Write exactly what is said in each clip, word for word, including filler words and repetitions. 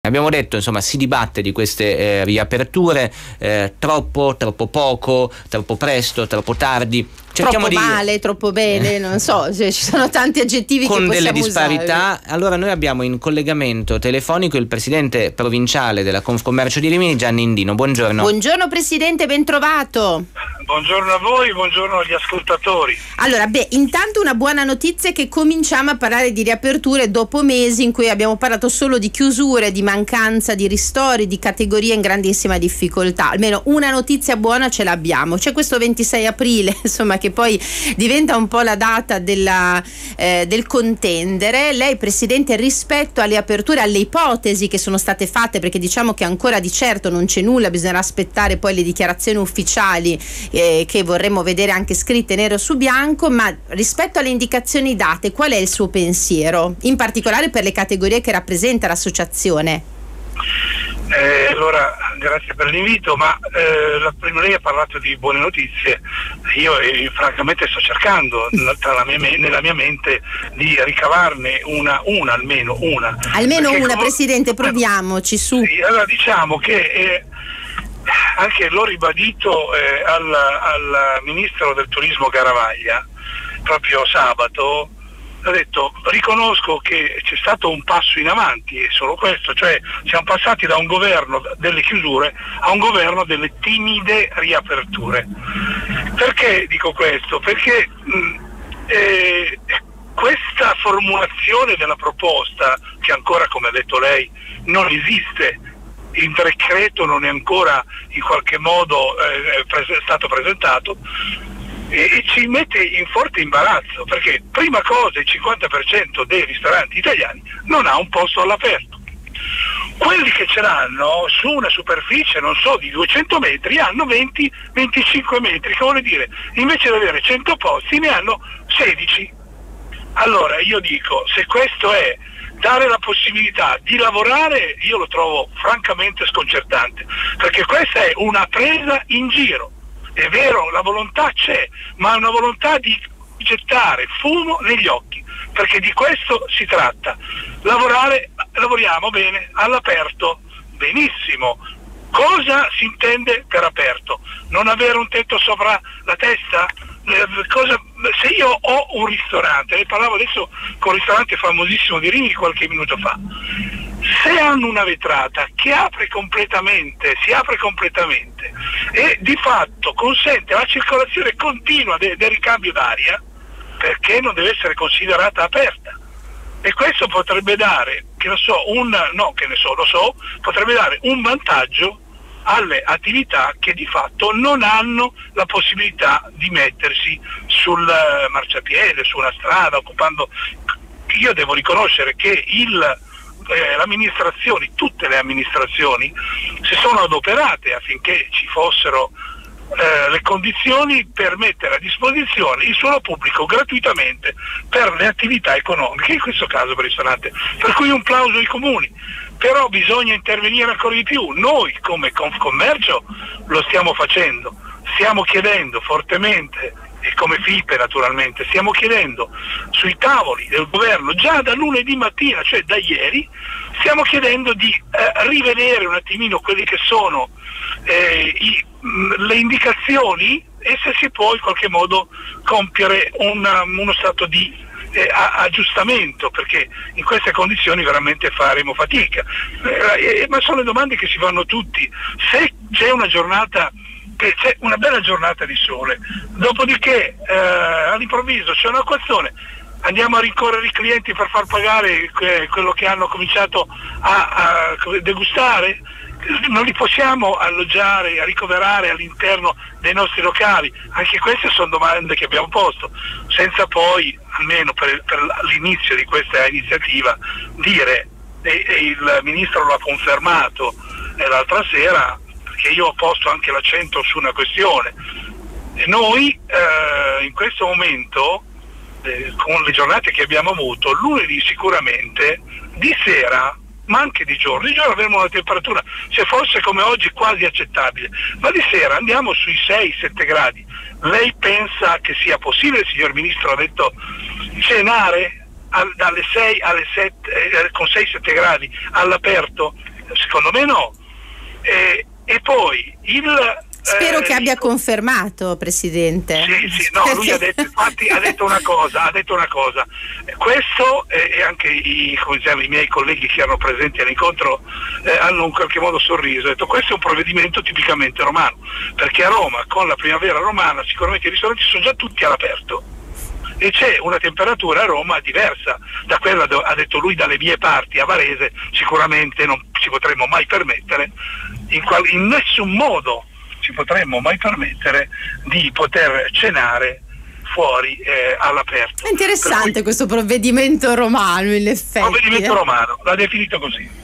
Abbiamo detto, insomma, si dibatte di queste eh, riaperture, eh, troppo, troppo poco, troppo presto, troppo tardi. Cerchiamo troppo di... male, troppo bene, non so, cioè, ci sono tanti aggettivi con che possiamo delle disparità usare. Allora noi abbiamo in collegamento telefonico il presidente provinciale della Confcommercio di Rimini, Gianni Indino. Buongiorno. Buongiorno presidente, ben trovato. Buongiorno a voi, buongiorno agli ascoltatori. Allora, beh, intanto una buona notizia è che cominciamo a parlare di riaperture dopo mesi in cui abbiamo parlato solo di chiusure, di mancanza di ristori, di categorie in grandissima difficoltà. Almeno una notizia buona ce l'abbiamo. C'è questo ventisei aprile, insomma, che poi diventa un po' la data della, eh, del contendere. Lei, presidente, rispetto alle aperture, alle ipotesi che sono state fatte, perché diciamo che ancora di certo non c'è nulla, bisognerà aspettare poi le dichiarazioni ufficiali eh, che vorremmo vedere anche scritte nero su bianco, ma rispetto alle indicazioni date, qual è il suo pensiero, in particolare per le categorie che rappresenta l'associazione? Eh, allora, grazie per l'invito, ma eh, la, prima lei ha parlato di buone notizie. Io eh, francamente sto cercando tra la mia, nella mia mente di ricavarne una, una almeno una. Almeno Perché una, come, presidente, proviamoci su. Sì, allora diciamo che eh, anche l'ho ribadito eh, al, al ministro del turismo Garavaglia proprio sabato. Ho detto, riconosco che c'è stato un passo in avanti, e solo questo, cioè siamo passati da un governo delle chiusure a un governo delle timide riaperture. Perché dico questo? Perché mh, eh, questa formulazione della proposta, che ancora, come ha detto lei, non esiste, il decreto non è ancora in qualche modo eh, pres- stato presentato, e ci mette in forte imbarazzo, perché prima cosa il cinquanta per cento dei ristoranti italiani non ha un posto all'aperto. Quelli che ce l'hanno su una superficie, non so, di duecento metri hanno venti venticinque metri, che vuole dire invece di avere cento posti ne hanno sedici. Allora io dico, se questo è dare la possibilità di lavorare, io lo trovo francamente sconcertante, perché questa è una presa in giro. È vero, la volontà c'è, ma è una volontà di gettare fumo negli occhi, perché di questo si tratta. Lavorare, lavoriamo bene, all'aperto, benissimo. Cosa si intende per aperto? Non avere un tetto sopra la testa? Eh, cosa, se io ho un ristorante, ne parlavo adesso con un ristorante famosissimo di Rimini qualche minuto fa, se hanno una vetrata che apre completamente, si apre completamente e di fatto consente la circolazione continua de- del ricambio d'aria, perché non deve essere considerata aperta? E questo potrebbe dare, che ne so, un, no, che ne so, lo so, potrebbe dare un vantaggio alle attività che di fatto non hanno la possibilità di mettersi sul marciapiede, su una strada, occupando. Io devo riconoscere che il Eh, le amministrazioni, tutte le amministrazioni si sono adoperate affinché ci fossero eh, le condizioni per mettere a disposizione il suolo pubblico gratuitamente per le attività economiche, in questo caso per il ristorante, per cui un plauso ai comuni. Però bisogna intervenire ancora di più. Noi come Confcommercio lo stiamo facendo, stiamo chiedendo fortemente, e come FIPE naturalmente, stiamo chiedendo sui tavoli del governo già da lunedì mattina, cioè da ieri, stiamo chiedendo di eh, rivedere un attimino quelli che sono eh, i, mh, le indicazioni, e se si può in qualche modo compiere una, uno stato di eh, aggiustamento, perché in queste condizioni veramente faremo fatica. Eh, eh, ma sono le domande che si fanno tutti. Se c'è una giornata che c'è una bella giornata di sole, dopodiché eh, all'improvviso c'è un'acquazzone, andiamo a rincorrere i clienti per far pagare que- quello che hanno cominciato a, a degustare? Non li possiamo alloggiare, a ricoverare all'interno dei nostri locali? Anche queste sono domande che abbiamo posto, senza poi, almeno per, per l'inizio di questa iniziativa, dire, e, e il Ministro lo ha confermato eh, l'altra sera, che io ho posto anche l'accento su una questione. E noi eh, in questo momento, eh, con le giornate che abbiamo avuto, lunedì sicuramente, di sera, ma anche di giorno, di giorno avremo una temperatura, se fosse come oggi, quasi accettabile, ma di sera andiamo sui sei sette gradi. Lei pensa che sia possibile, il signor Ministro ha detto, cenare al, dalle sei alle sette, eh, con sei sette gradi all'aperto? secondo me no. E, e poi il spero eh, che abbia confermato, Presidente. Sì, sì, no, lui ha detto, infatti ha detto una cosa, ha detto una cosa. Questo eh, e anche i, come diciamo, i miei colleghi che erano presenti all'incontro eh, hanno in qualche modo sorriso. Ha detto questo è un provvedimento tipicamente romano, perché a Roma con la primavera romana sicuramente i ristoranti sono già tutti all'aperto e c'è una temperatura a Roma diversa da quella, ha detto lui, dalle mie parti a Varese. Sicuramente non ci potremmo mai permettere, in, qual, in nessun modo ci potremmo mai permettere di poter cenare fuori eh, all'aperto. È interessante cui, questo provvedimento romano, in effetti. Provvedimento eh. romano, l'ha definito così.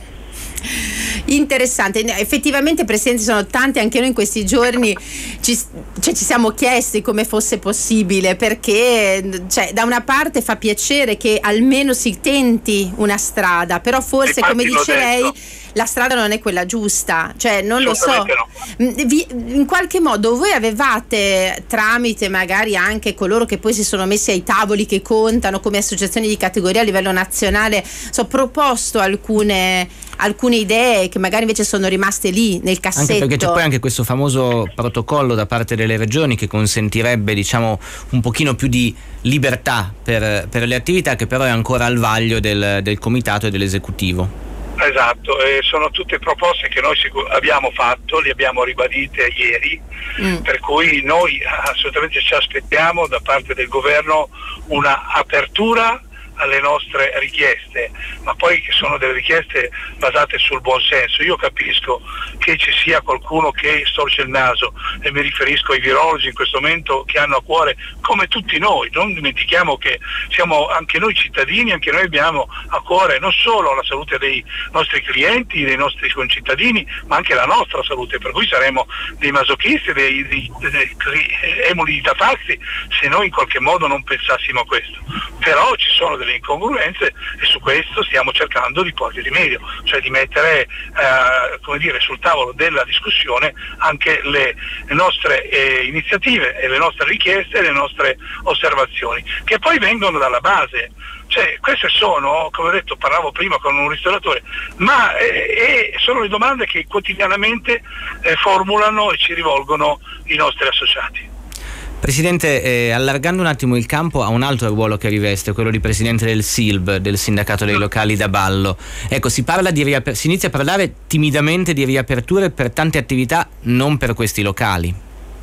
Interessante, effettivamente, Presidente, sono tanti, anche noi in questi giorni ci, cioè, ci siamo chiesti come fosse possibile, perché cioè, da una parte fa piacere che almeno si tenti una strada, però forse, come dice lei, la strada non è quella giusta, cioè non lo so. No. Vi, in qualche modo voi avevate, tramite magari anche coloro che poi si sono messi ai tavoli che contano come associazioni di categoria a livello nazionale, so, proposto alcune, alcune idee che magari invece sono rimaste lì nel cassetto? Anche perché c'è poi anche questo famoso protocollo da parte delle regioni che consentirebbe, diciamo, un pochino più di libertà per, per le attività, che però è ancora al vaglio del, del comitato e dell'esecutivo. Esatto, e sono tutte proposte che noi abbiamo fatto, le abbiamo ribadite ieri, mm. per cui noi assolutamente ci aspettiamo da parte del governo una apertura alle nostre richieste, ma poi che sono delle richieste basate sul buon senso. Io capisco che ci sia qualcuno che storce il naso, e mi riferisco ai virologi in questo momento, che hanno a cuore, come tutti noi, non dimentichiamo che siamo anche noi cittadini, anche noi abbiamo a cuore non solo la salute dei nostri clienti, dei nostri concittadini, ma anche la nostra salute, per cui saremo dei masochisti, dei, dei, dei, dei emuli di tafaxi se noi in qualche modo non pensassimo a questo. Però ci sono delle incongruenze e su questo stiamo cercando di porre rimedio, cioè di mettere eh, come dire, sul tavolo della discussione anche le, le nostre eh, iniziative e le nostre richieste e le nostre osservazioni, che poi vengono dalla base. Cioè, queste sono, come ho detto, parlavo prima con un ristoratore, ma eh, eh, sono le domande che quotidianamente eh, formulano e ci rivolgono i nostri associati. Presidente, eh, allargando un attimo il campo a un altro ruolo che riveste, quello di Presidente del S I L B, del Sindacato dei Locali da Ballo. Ecco, si parla di riaper- si inizia a parlare timidamente di riaperture per tante attività, non per questi locali.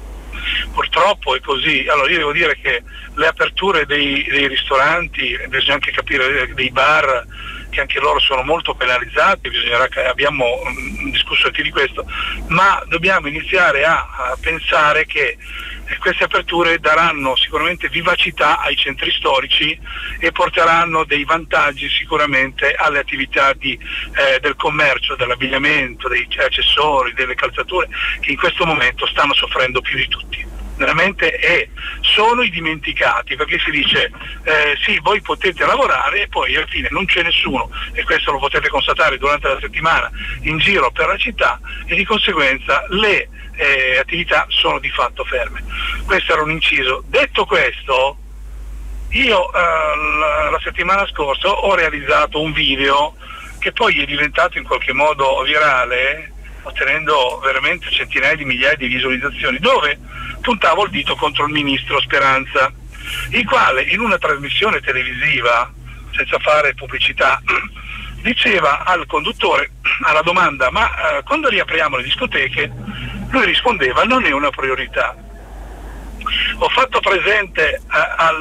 Purtroppo è così. Allora io devo dire che le aperture dei, dei ristoranti, bisogna anche capire, dei bar, che anche loro sono molto penalizzati, bisognerà che abbiamo um, discusso anche di questo, ma dobbiamo iniziare a, a pensare che queste aperture daranno sicuramente vivacità ai centri storici e porteranno dei vantaggi sicuramente alle attività di, eh, del commercio, dell'abbigliamento, dei accessori, delle calzature, che in questo momento stanno soffrendo più di tutti. Veramente, e sono i dimenticati, perché si dice eh, sì, voi potete lavorare, e poi alla fine non c'è nessuno, e questo lo potete constatare durante la settimana in giro per la città, e di conseguenza le eh, attività sono di fatto ferme. Questo era un inciso. Detto questo, io eh, la, la settimana scorsa ho realizzato un video che poi è diventato in qualche modo virale, ottenendo veramente centinaia di migliaia di visualizzazioni, dove puntavo il dito contro il ministro Speranza, il quale in una trasmissione televisiva, senza fare pubblicità, diceva al conduttore, alla domanda ma eh, quando riapriamo le discoteche, lui rispondeva non è una priorità. Ho fatto presente eh, al,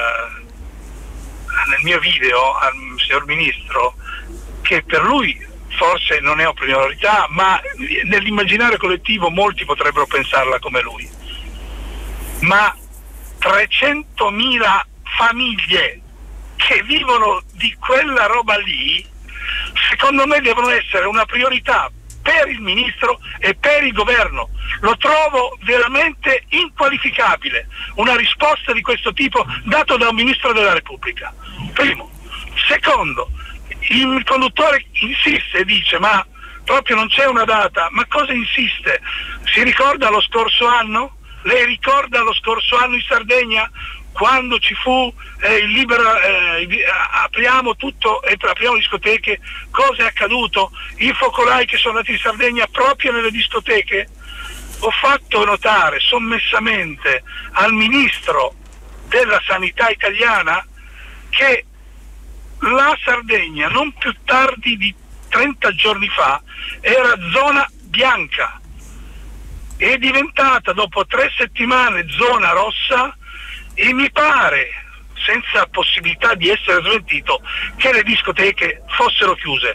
nel mio video al signor ministro che per lui forse non è una priorità, ma nell'immaginario collettivo molti potrebbero pensarla come lui. Ma trecentomila famiglie che vivono di quella roba lì, secondo me devono essere una priorità per il ministro e per il governo. Lo trovo veramente inqualificabile una risposta di questo tipo dato da un ministro della Repubblica. Primo. Secondo, il conduttore insiste e dice ma proprio non c'è una data. Ma cosa insiste? Si ricorda lo scorso anno? Lei ricorda lo scorso anno in Sardegna quando ci fu eh, il libero, eh, apriamo tutto e apriamo discoteche, cosa è accaduto? I focolai che sono andati in Sardegna proprio nelle discoteche. Ho fatto notare sommessamente al ministro della sanità italiana che la Sardegna non più tardi di trenta giorni fa era zona bianca, è diventata dopo tre settimane zona rossa e mi pare, senza possibilità di essere smentito, che le discoteche fossero chiuse.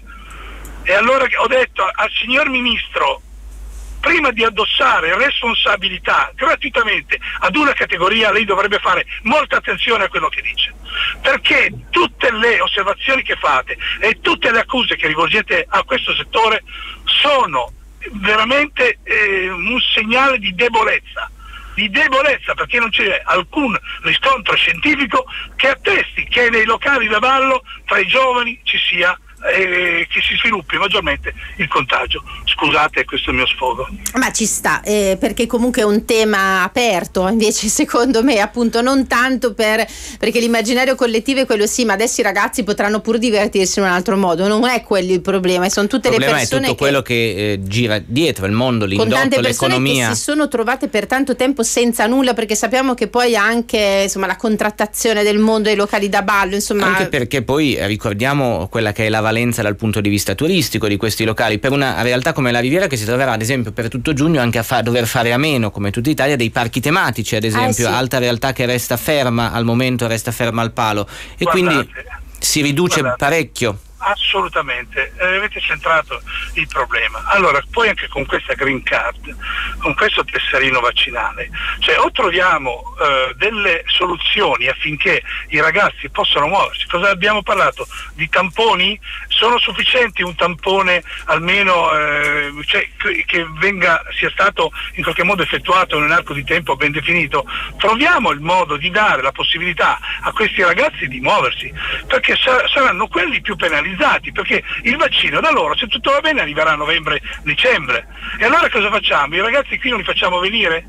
E allora ho detto al signor ministro, prima di addossare responsabilità gratuitamente ad una categoria, lei dovrebbe fare molta attenzione a quello che dice, perché tutte le osservazioni che fate e tutte le accuse che rivolgete a questo settore sono veramente eh, un segnale di debolezza, di debolezza, perché non c'è alcun riscontro scientifico che attesti che nei locali da ballo tra i giovani ci sia eh, che si sviluppi maggiormente il contagio. Scusate, questo è il mio sfogo. Ma ci sta, eh, perché comunque è un tema aperto, invece secondo me appunto non tanto per, perché l'immaginario collettivo è quello, sì, ma adesso i ragazzi potranno pur divertirsi in un altro modo, non è quello il problema, sono tutte le persone, il problema è tutto che, quello che eh, gira dietro il mondo, l'indotto, con tante persone l'economia, che si sono trovate per tanto tempo senza nulla, perché sappiamo che poi anche insomma la contrattazione del mondo dei locali da ballo, insomma, anche perché poi ricordiamo quella che è la valenza dal punto di vista turistico di questi locali, per una realtà come la Riviera che si troverà ad esempio per tutto giugno anche a fa- dover fare a meno, come tutta Italia, dei parchi tematici, ad esempio, eh sì. alta realtà che resta ferma al momento, resta ferma al palo, e Guardate, quindi si riduce guardate, parecchio. Assolutamente, eh, avete centrato il problema. Allora, poi anche con questa green card, con questo tesserino vaccinale, cioè o troviamo eh, delle soluzioni affinché i ragazzi possano muoversi. Cosa abbiamo parlato? Di tamponi? Sono sufficienti un tampone almeno eh, cioè, che venga, sia stato in qualche modo effettuato in un arco di tempo ben definito? Troviamo il modo di dare la possibilità a questi ragazzi di muoversi, perché sa- saranno quelli più penalizzati, perché il vaccino da loro, se tutto va bene, arriverà a novembre, dicembre. E allora cosa facciamo? I ragazzi qui non li facciamo venire?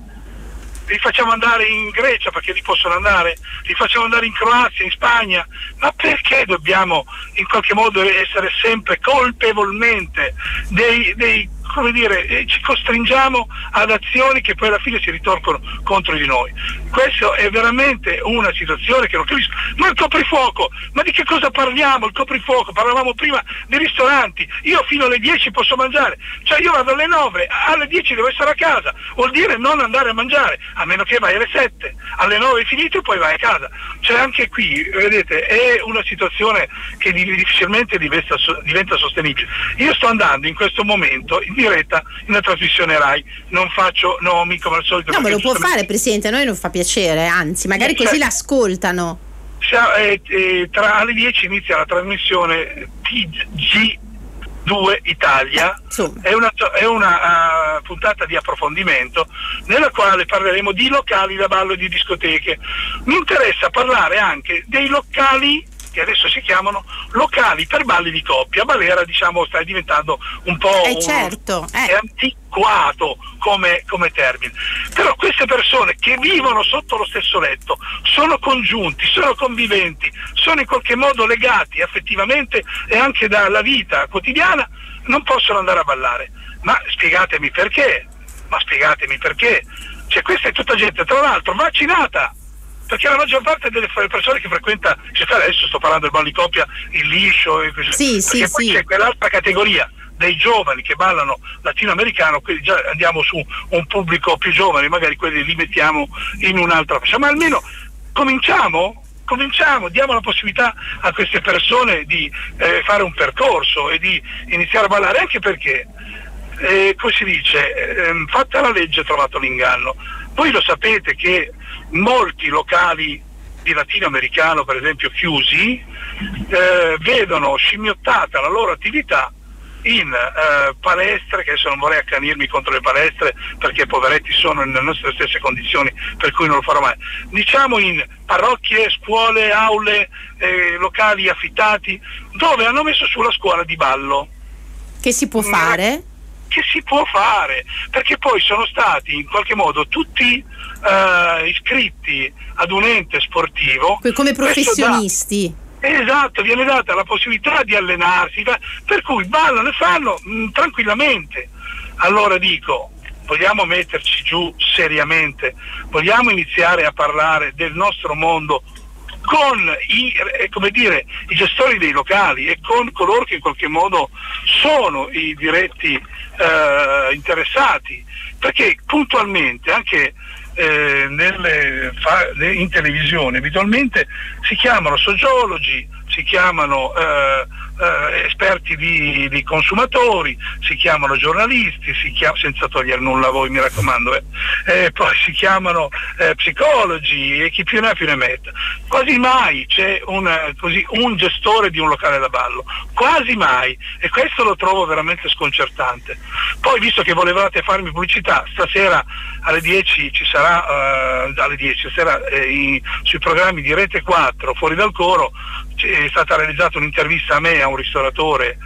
Li facciamo andare in Grecia perché li possono andare? Li facciamo andare in Croazia, in Spagna? Ma perché dobbiamo in qualche modo essere sempre colpevolmente dei, dei come dire, ci costringiamo ad azioni che poi alla fine si ritorcono contro di noi? Questo è veramente una situazione che non capisco. Ma il coprifuoco, ma di che cosa parliamo? Il coprifuoco, parlavamo prima dei ristoranti, io fino alle dieci posso mangiare, cioè io vado alle nove, alle dieci devo essere a casa, vuol dire non andare a mangiare, a meno che vai alle sette, alle nove è finito e poi vai a casa. Cioè anche qui, vedete, è una situazione che difficilmente diventa, diventa sostenibile. Io sto andando in questo momento in diretta in una trasmissione Rai, non faccio nomi come al solito. No, ma lo può fare, Presidente, a noi non fa piacere, anzi magari eh, così cioè, l'ascoltano. Eh, eh, tra alle dieci inizia la trasmissione T G due Italia, eh, è una, è una uh, puntata di approfondimento nella quale parleremo di locali da ballo e di discoteche. Mi interessa parlare anche dei locali che adesso si chiamano locali per balli di coppia. Balera, diciamo, sta diventando un po' eh un, certo, eh. è antiquato come, come termine, però queste persone che vivono sotto lo stesso letto sono congiunti, sono conviventi, sono in qualche modo legati affettivamente e anche dalla vita quotidiana, non possono andare a ballare. Ma spiegatemi perché, ma spiegatemi perché, cioè questa è tutta gente tra l'altro vaccinata, perché la maggior parte delle persone che frequenta, cioè adesso sto parlando del ballo di coppia, il liscio e così, sì, perché sì, poi sì. c'è quell'altra categoria dei giovani che ballano latinoamericano, quindi già andiamo su un pubblico più giovane, magari quelli li mettiamo in un'altra fascia, ma almeno cominciamo cominciamo, diamo la possibilità a queste persone di eh, fare un percorso e di iniziare a ballare, anche perché eh, come si dice, eh, fatta la legge trovato l'inganno. Voi lo sapete che molti locali di latinoamericano, per esempio chiusi, eh, vedono scimmiottata la loro attività in eh, palestre, che adesso non vorrei accanirmi contro le palestre perché poveretti sono nelle nostre stesse condizioni, per cui non lo farò mai, diciamo in parrocchie, scuole, aule, eh, locali affittati, dove hanno messo su la scuola di ballo. Che si può fare? Che si può fare, perché poi sono stati in qualche modo tutti eh, iscritti ad un ente sportivo come professionisti. Esatto, viene data la possibilità di allenarsi, per cui ballano e fanno mh, tranquillamente. Allora dico, vogliamo metterci giù seriamente, vogliamo iniziare a parlare del nostro mondo con i, eh, come dire, i gestori dei locali e con coloro che in qualche modo sono i diretti eh, interessati, perché puntualmente anche Eh, nelle, fa, in televisione abitualmente si chiamano sociologi, si chiamano eh, eh, esperti di, di consumatori, si chiamano giornalisti, si chiam- senza togliere nulla a voi, mi raccomando, eh. Eh, poi si chiamano eh, psicologi e chi più ne ha più ne metta. Quasi mai c'è un, così, un gestore di un locale da ballo, quasi mai, e questo lo trovo veramente sconcertante. Poi, visto che volevate farmi pubblicità, stasera alle dieci ci sarà Uh, alle dieci sera eh, in, sui programmi di Rete quattro Fuori dal Coro è stata realizzata un'intervista a me, a un ristoratore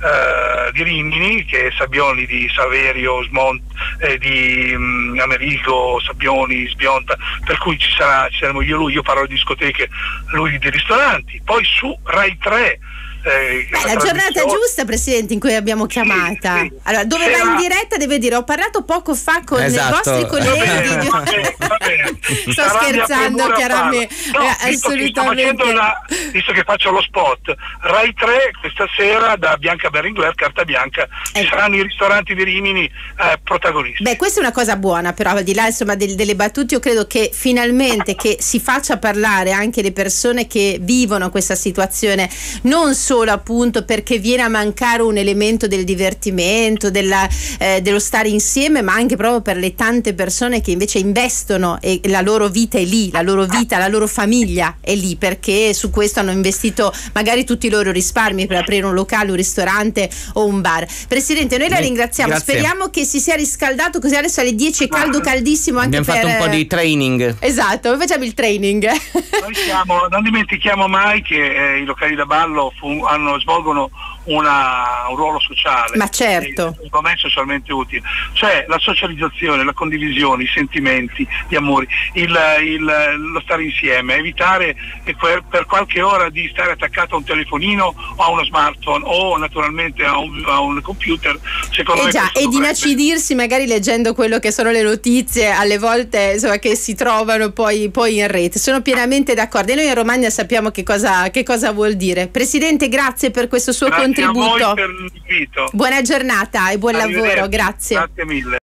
uh, di Rimini, che è Sabbioni di Saverio, Smont, eh, di um, Amerigo, Sabbioni, Sbionta, per cui ci sarà, ci saremo io e lui, io parlo di discoteche, lui di ristoranti. Poi su Rai tre Eh, Beh, la giornata giusta, Presidente, in cui abbiamo chiamata. Sì, sì. Allora, dove C'era... va in diretta deve dire: ho parlato poco fa con esatto. i vostri colleghi. Va bene, va bene, va bene. Sto Sarà scherzando, chiaramente. No, eh, visto assolutamente. Che la, visto che faccio lo spot, Rai tre questa sera da Bianca Berlinguer, carta bianca, ci eh. saranno i ristoranti di Rimini eh, protagonisti. Beh, questa è una cosa buona, però al di là insomma del, delle battute, io credo che finalmente che si faccia parlare anche le persone che vivono questa situazione, non solo appunto perché viene a mancare un elemento del divertimento, della, eh, dello stare insieme, ma anche proprio per le tante persone che invece investono e la loro vita è lì, la loro vita, la loro famiglia è lì, perché su questo hanno investito magari tutti i loro risparmi per aprire un locale, un ristorante o un bar. Presidente, noi la ringraziamo. Grazie. Speriamo che si sia riscaldato, così adesso alle dieci è caldo, caldissimo anche. Abbiamo per... fatto un po' di training. Esatto, noi facciamo il training. Noi siamo, non dimentichiamo mai che eh, i locali da ballo fu, hanno, svolgono una, un ruolo sociale, ma certo, secondo me socialmente utile, cioè la socializzazione, la condivisione, i sentimenti, gli amori, il, il, lo stare insieme, evitare per, per qualche ora di stare attaccato a un telefonino o a uno smartphone o naturalmente a un, a un computer, secondo eh me già, e di inacidirsi magari leggendo quello che sono le notizie alle volte insomma, che si trovano poi, poi in rete. Sono pienamente d'accordo e noi in Romagna sappiamo che cosa, che cosa vuol dire. Presidente, grazie per questo suo grazie contributo. A voi per l'invito. Buona giornata e buon lavoro, grazie. Grazie mille.